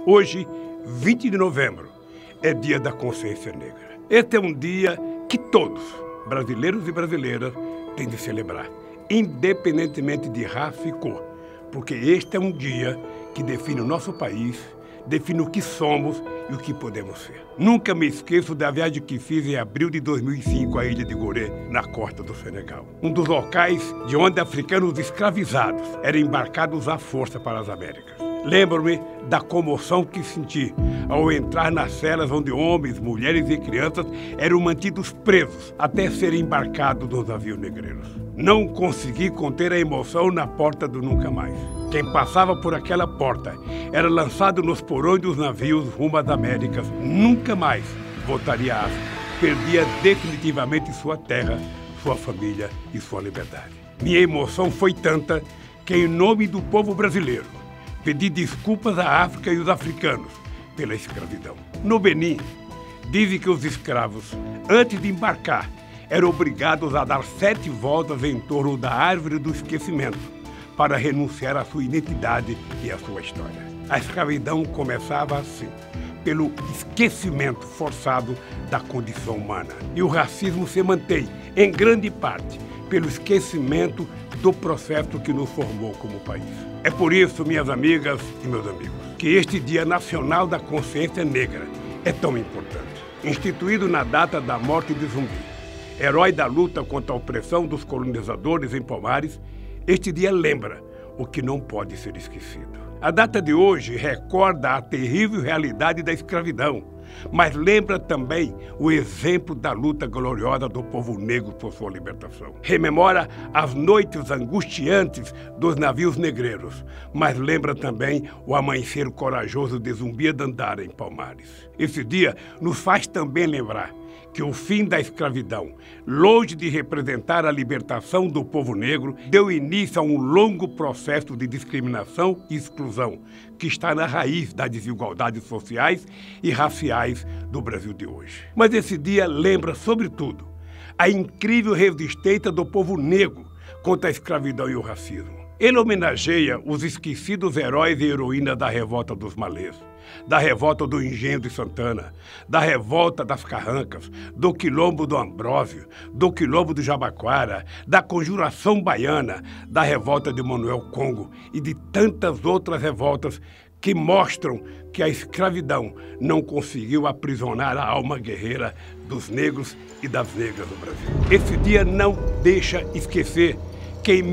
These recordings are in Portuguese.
Hoje, 20 de novembro, é Dia da Consciência Negra. Este é um dia que todos, brasileiros e brasileiras, têm de celebrar, independentemente de raça e cor, porque este é um dia que define o nosso país, define o que somos e o que podemos ser. Nunca me esqueço da viagem que fiz em abril de 2005 à ilha de Gorée, na costa do Senegal. Um dos locais de onde africanos escravizados eram embarcados à força para as Américas. Lembro-me da comoção que senti ao entrar nas celas onde homens, mulheres e crianças eram mantidos presos até serem embarcados nos navios negreiros. Não consegui conter a emoção na porta do Nunca Mais. Quem passava por aquela porta era lançado nos porões dos navios rumo às Américas. Nunca mais voltaria à África. Perdia definitivamente sua terra, sua família e sua liberdade. Minha emoção foi tanta que, em nome do povo brasileiro, pedi desculpas à África e os africanos pela escravidão. No Benin, dizem que os escravos, antes de embarcar, eram obrigados a dar 7 voltas em torno da árvore do esquecimento para renunciar à sua identidade e à sua história. A escravidão começava assim, pelo esquecimento forçado da condição humana. E o racismo se mantém, em grande parte, pelo esquecimento do processo que nos formou como país. É por isso, minhas amigas e meus amigos, que este Dia Nacional da Consciência Negra é tão importante. Instituído na data da morte de Zumbi, herói da luta contra a opressão dos colonizadores em Palmares, este dia lembra o que não pode ser esquecido. A data de hoje recorda a terrível realidade da escravidão, mas lembra também o exemplo da luta gloriosa do povo negro por sua libertação. Rememora as noites angustiantes dos navios negreiros, mas lembra também o amanhecer corajoso de Zumbi Dandara em Palmares. Esse dia nos faz também lembrar que o fim da escravidão, longe de representar a libertação do povo negro, deu início a um longo processo de discriminação e exclusão, que está na raiz das desigualdades sociais e raciais do Brasil de hoje. Mas esse dia lembra, sobretudo, a incrível resistência do povo negro contra a escravidão e o racismo. Ele homenageia os esquecidos heróis e heroínas da revolta dos Malês, da revolta do Engenho de Santana, da revolta das Carrancas, do Quilombo do Ambrósio, do Quilombo do Jabaquara, da Conjuração Baiana, da revolta de Manuel Congo e de tantas outras revoltas que mostram que a escravidão não conseguiu aprisionar a alma guerreira dos negros e das negras do Brasil. Esse dia não deixa esquecer que em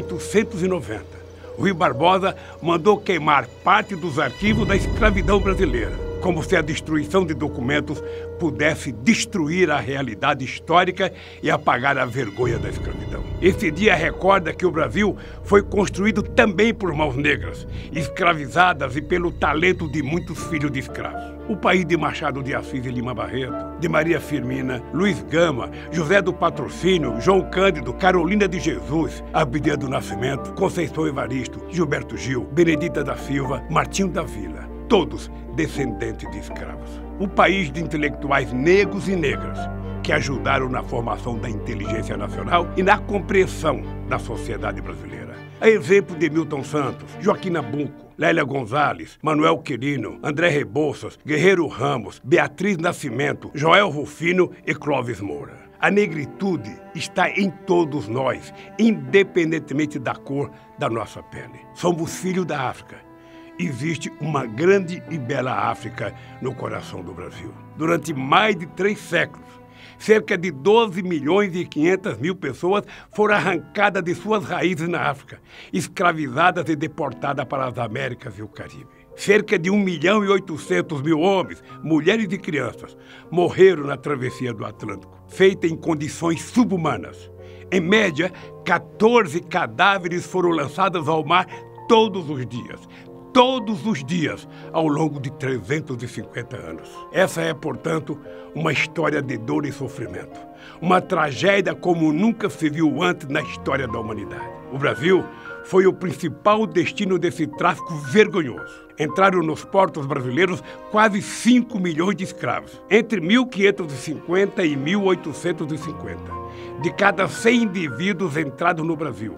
1890, Rui Barbosa mandou queimar parte dos arquivos da escravidão brasileira, como se a destruição de documentos pudesse destruir a realidade histórica e apagar a vergonha da escravidão. Esse dia recorda que o Brasil foi construído também por mãos negras, escravizadas e pelo talento de muitos filhos de escravos. O país de Machado de Assis e Lima Barreto, de Maria Firmina, Luiz Gama, José do Patrocínio, João Cândido, Carolina de Jesus, Abdias do Nascimento, Conceição Evaristo, Gilberto Gil, Benedita da Silva, Martinho da Vila, todos descendentes de escravos. O país de intelectuais negros e negras que ajudaram na formação da inteligência nacional e na compreensão da sociedade brasileira. A exemplo de Milton Santos, Joaquim Nabuco, Lélia Gonzalez, Manuel Quirino, André Rebouças, Guerreiro Ramos, Beatriz Nascimento, Joel Rufino e Clóvis Moura. A negritude está em todos nós, independentemente da cor da nossa pele. Somos filhos da África. Existe uma grande e bela África no coração do Brasil. Durante mais de 3 séculos, cerca de 12.500.000 pessoas foram arrancadas de suas raízes na África, escravizadas e deportadas para as Américas e o Caribe. Cerca de 1.800.000 homens, mulheres e crianças morreram na travessia do Atlântico, feita em condições subhumanas. Em média, 14 cadáveres foram lançados ao mar todos os dias, ao longo de 350 anos. Essa é, portanto, uma história de dor e sofrimento. Uma tragédia como nunca se viu antes na história da humanidade. O Brasil foi o principal destino desse tráfico vergonhoso. Entraram nos portos brasileiros quase 5 milhões de escravos, entre 1550 e 1850. de cada 100 indivíduos entrados no Brasil,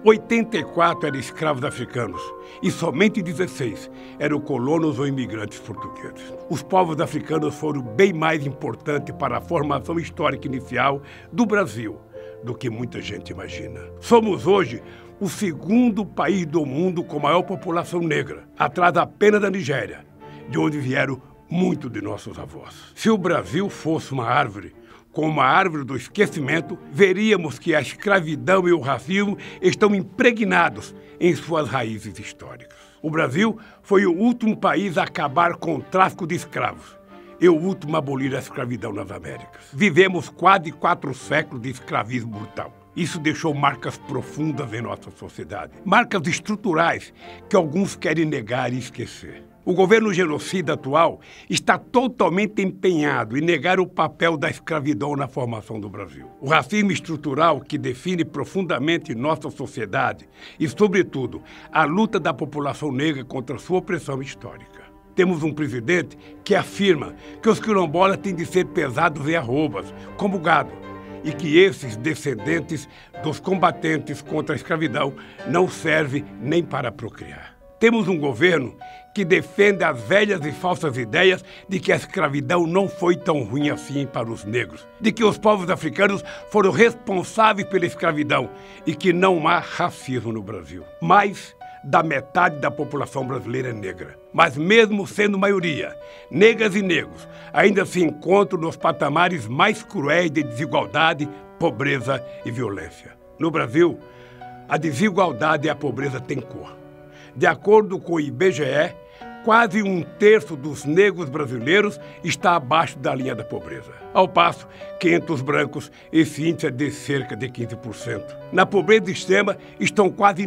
84 eram escravos africanos e somente 16 eram colonos ou imigrantes portugueses. Os povos africanos foram bem mais importantes para a formação histórica inicial do Brasil do que muita gente imagina. Somos hoje o segundo país do mundo com maior população negra, atrás apenas da Nigéria, de onde vieram muitos de nossos avós. Se o Brasil fosse uma árvore, como a árvore do esquecimento, veríamos que a escravidão e o racismo estão impregnados em suas raízes históricas. O Brasil foi o último país a acabar com o tráfico de escravos e o último a abolir a escravidão nas Américas. Vivemos quase 4 séculos de escravismo brutal. Isso deixou marcas profundas em nossa sociedade, marcas estruturais que alguns querem negar e esquecer. O governo genocida atual está totalmente empenhado em negar o papel da escravidão na formação do Brasil. O racismo estrutural que define profundamente nossa sociedade e, sobretudo, a luta da população negra contra sua opressão histórica. Temos um presidente que afirma que os quilombolas têm de ser pesados em arrobas, como gado, e que esses descendentes dos combatentes contra a escravidão não servem nem para procriar. Temos um governo que defende as velhas e falsas ideias de que a escravidão não foi tão ruim assim para os negros, de que os povos africanos foram responsáveis pela escravidão e que não há racismo no Brasil. Mais da metade da população brasileira é negra. Mas mesmo sendo maioria, negras e negros ainda se encontram nos patamares mais cruéis de desigualdade, pobreza e violência. No Brasil, a desigualdade e a pobreza têm cor. De acordo com o IBGE, quase 1/3 dos negros brasileiros está abaixo da linha da pobreza. Ao passo que entre os brancos esse índice é de cerca de 15%. Na pobreza extrema estão quase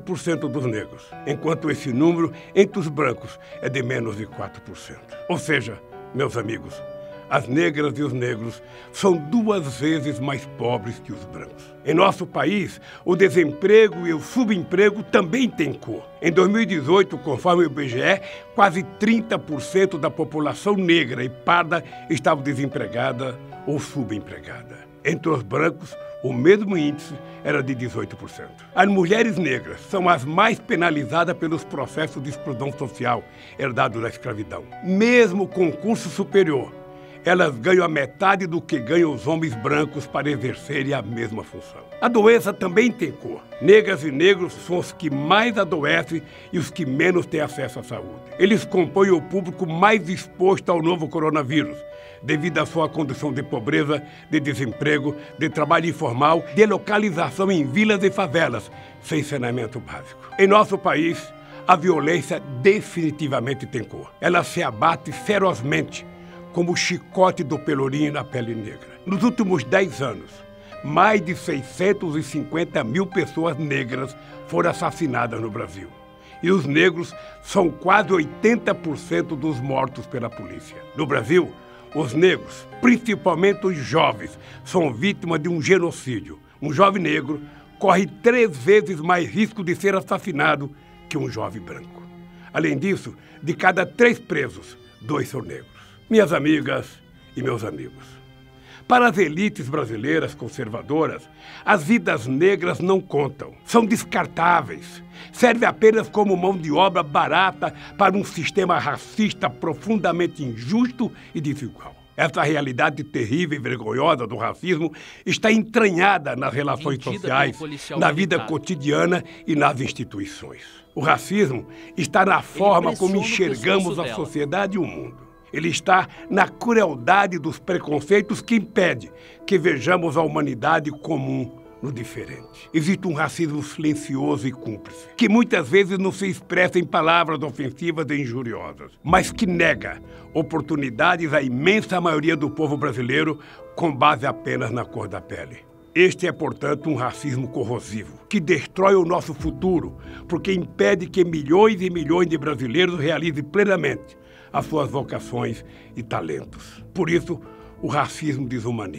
9% dos negros, enquanto esse número entre os brancos é de menos de 4%. Ou seja, meus amigos, as negras e os negros são 2 vezes mais pobres que os brancos. Em nosso país, o desemprego e o subemprego também têm cor. Em 2018, conforme o IBGE, quase 30% da população negra e parda estava desempregada ou subempregada. Entre os brancos, o mesmo índice era de 18%. As mulheres negras são as mais penalizadas pelos processos de exclusão social herdados da escravidão. Mesmo com curso superior, elas ganham a metade do que ganham os homens brancos para exercerem a mesma função. A doença também tem cor. Negras e negros são os que mais adoecem e os que menos têm acesso à saúde. Eles compõem o público mais exposto ao novo coronavírus, devido à sua condição de pobreza, de desemprego, de trabalho informal, de localização em vilas e favelas, sem saneamento básico. Em nosso país, a violência definitivamente tem cor. Ela se abate ferozmente, como o chicote do pelourinho na pele negra. Nos últimos 10 anos, mais de 650 mil pessoas negras foram assassinadas no Brasil. E os negros são quase 80% dos mortos pela polícia. No Brasil, os negros, principalmente os jovens, são vítimas de um genocídio. Um jovem negro corre 3 vezes mais risco de ser assassinado que um jovem branco. Além disso, de cada 3 presos, 2 são negros. Minhas amigas e meus amigos, para as elites brasileiras conservadoras, as vidas negras não contam, são descartáveis, servem apenas como mão de obra barata para um sistema racista profundamente injusto e desigual. Essa realidade terrível e vergonhosa do racismo está entranhada nas relações sociais, na vida cotidiana e nas instituições. O racismo está na forma como enxergamos a sociedade e o mundo. Ele está na crueldade dos preconceitos que impede que vejamos a humanidade comum no diferente. Existe um racismo silencioso e cúmplice, que muitas vezes não se expressa em palavras ofensivas e injuriosas, mas que nega oportunidades à imensa maioria do povo brasileiro com base apenas na cor da pele. Este é, portanto, um racismo corrosivo, que destrói o nosso futuro, porque impede que milhões e milhões de brasileiros realizem plenamente as suas vocações e talentos. Por isso, o racismo desumaniza.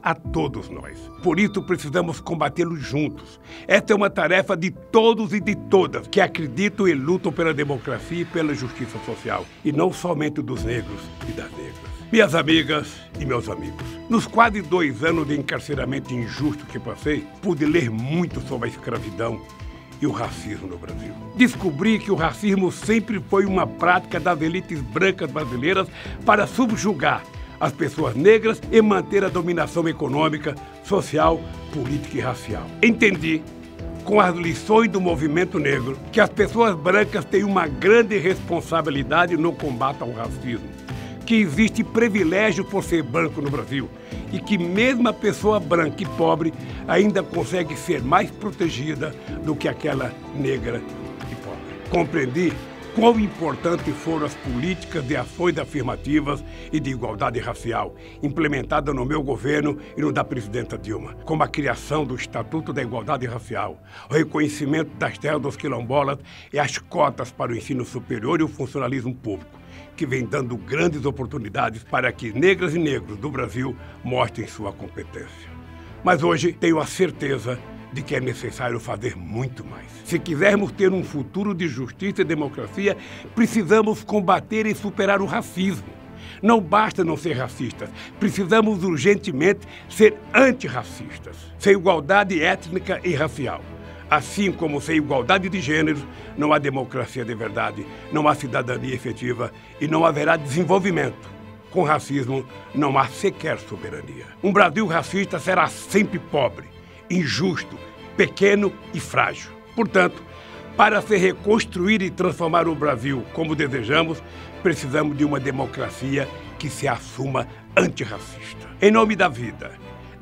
a todos nós. Por isso precisamos combatê-lo juntos. Essa é uma tarefa de todos e de todas que acreditam e lutam pela democracia e pela justiça social, e não somente dos negros e das negras. Minhas amigas e meus amigos, nos quase 2 anos de encarceramento injusto que passei, pude ler muito sobre a escravidão e o racismo no Brasil. Descobri que o racismo sempre foi uma prática das elites brancas brasileiras para subjugar as pessoas negras e manter a dominação econômica, social, política e racial. Entendi, com as lições do movimento negro, que as pessoas brancas têm uma grande responsabilidade no combate ao racismo, que existe privilégio por ser branco no Brasil e que mesmo a pessoa branca e pobre ainda consegue ser mais protegida do que aquela negra e pobre. Compreendi quão importantes foram as políticas de ações afirmativas e de igualdade racial implementadas no meu governo e no da presidenta Dilma, como a criação do Estatuto da Igualdade Racial, o reconhecimento das terras dos quilombolas e as cotas para o ensino superior e o funcionalismo público, que vem dando grandes oportunidades para que negras e negros do Brasil mostrem sua competência. Mas hoje tenho a certeza de que é necessário fazer muito mais. Se quisermos ter um futuro de justiça e democracia, precisamos combater e superar o racismo. Não basta não ser racistas, precisamos urgentemente ser antirracistas, sem igualdade étnica e racial. Assim como sem igualdade de gêneros, não há democracia de verdade, não há cidadania efetiva e não haverá desenvolvimento. Com racismo, não há sequer soberania. Um Brasil racista será sempre pobre, injusto, pequeno e frágil. Portanto, para se reconstruir e transformar o Brasil como desejamos, precisamos de uma democracia que se assuma antirracista. Em nome da vida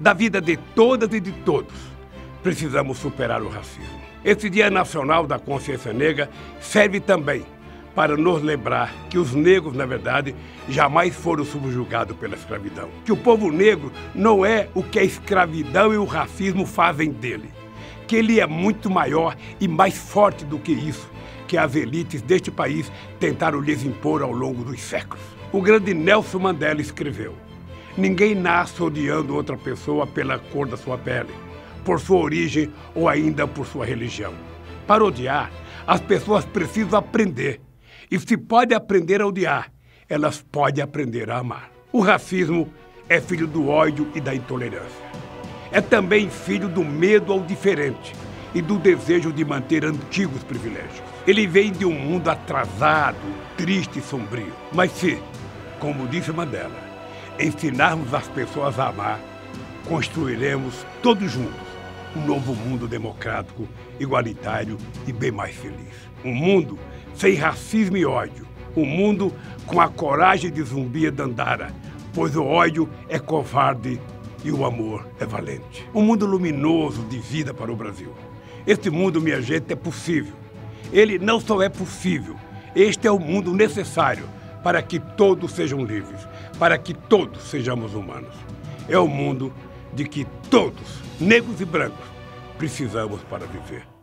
de todas e de todos, precisamos superar o racismo. Esse Dia Nacional da Consciência Negra serve também para nos lembrar que os negros, na verdade, jamais foram subjugados pela escravidão. Que o povo negro não é o que a escravidão e o racismo fazem dele. Que ele é muito maior e mais forte do que isso, que as elites deste país tentaram lhes impor ao longo dos séculos. O grande Nelson Mandela escreveu: "Ninguém nasce odiando outra pessoa pela cor da sua pele, por sua origem ou ainda por sua religião. Para odiar, as pessoas precisam aprender. E se pode aprender a odiar, elas podem aprender a amar." O racismo é filho do ódio e da intolerância. É também filho do medo ao diferente e do desejo de manter antigos privilégios. Ele vem de um mundo atrasado, triste e sombrio. Mas se, como disse Mandela, ensinarmos as pessoas a amar, construiremos todos juntos um novo mundo democrático, igualitário e bem mais feliz. Um mundo sem racismo e ódio. Um mundo com a coragem de Zumbi Dandara, pois o ódio é covarde e o amor é valente. Um mundo luminoso de vida para o Brasil. Este mundo, minha gente, é possível. Ele não só é possível, este é o mundo necessário para que todos sejam livres, para que todos sejamos humanos. É o mundo de que todos, negros e brancos, precisamos para viver.